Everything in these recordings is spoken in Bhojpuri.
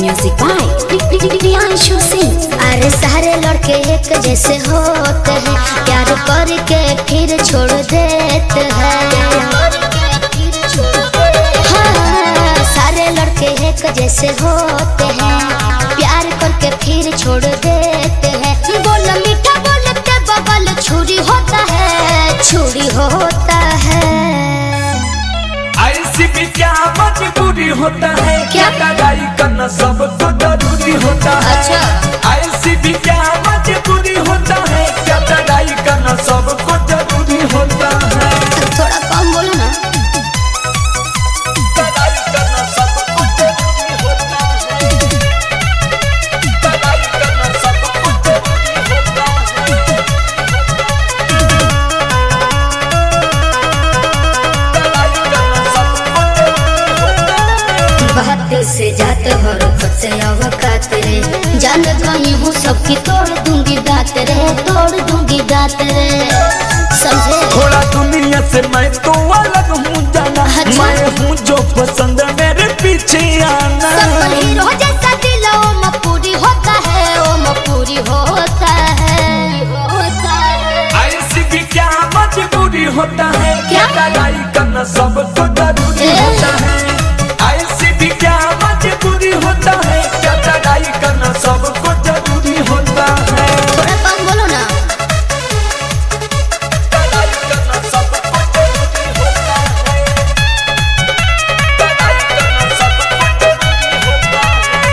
Music by Priyanshu Singh. अरे सारे लड़के एक जैसे होते हैं, प्यार करके फिर छोड़ देते हैं। हाँ, सारे लड़के एक जैसे होते हैं, प्यार करके फिर छोड़ देते हैं। बोल मीठा बोलते बगल छुरी होता है, छुरी होता है। ऐसी भी क्या मजबूरी होता है, क्या लड़ाई करना सबको जरूरी होता है। अच्छा। ऐसी भी क्या मजबूरी होता है, क्या लड़ाई करना सबको जरूरी होता है। थोड़ा कम बोलो ना। लड़ाई करना सबको जरूरी होता है, लड़ाई करना सबको जरूरी होता है। लड़ाई करना सबको जरूरी होता है। बात से जात हो से अवकात रे, जान गई हूँ सबकी तोड़ दूंगी दात रे, तोड़ दूंगी दात रे, समझे। थोड़ा दुनिया से मैं तो अलग हूँ जाना, अच्छा। मैं हूँ जो पसंद मेरे पीछे आना। सब हीरो जैसा दिल ओ मपूरी होता है, ओ मपूरी होता है, होता है। ऐसी भी क्या मजबूरी होता है, क्या? लड़ाई करना सबको जरूरी होता है। ऐसी भी क्या मजबूरी होता है, क्या लड़ाई करना सबको जरूरी होता है। थोड़ा कम बोलो ना। लड़ाई करना सबको जरूरी होता है, लड़ाई करना सबको जरूरी होता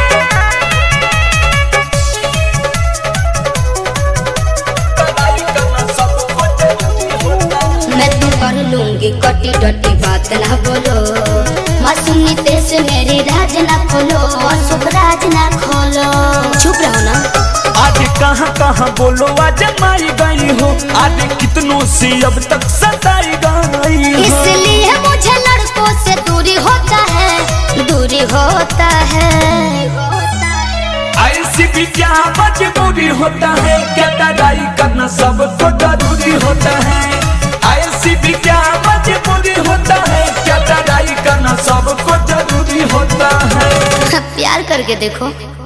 है। लड़ाई करना सबको जरूरी होता है। मैं तो कर लूंगी कटी डटी बात ना बोलो, मासूमी तेज मेरी राज ना खोलो, शुभ राज ना खोलो। चुप रहो ना। आज कहाँ कहाँ बोलो आज माई गई हो, आज कितनों से अब तक सताई गई हो। इसलिए मुझे लड़कों से दूरी होता है, दूरी होता है। ऐसी भी क्या मजबूरी होता है, क्या लड़ाई करना सबको जरूरी होता है। ऐसी भी क्या मजबूरी होता है, क्या लड़ाई करना सबको जरूरी होता है। प्यार करके देखो।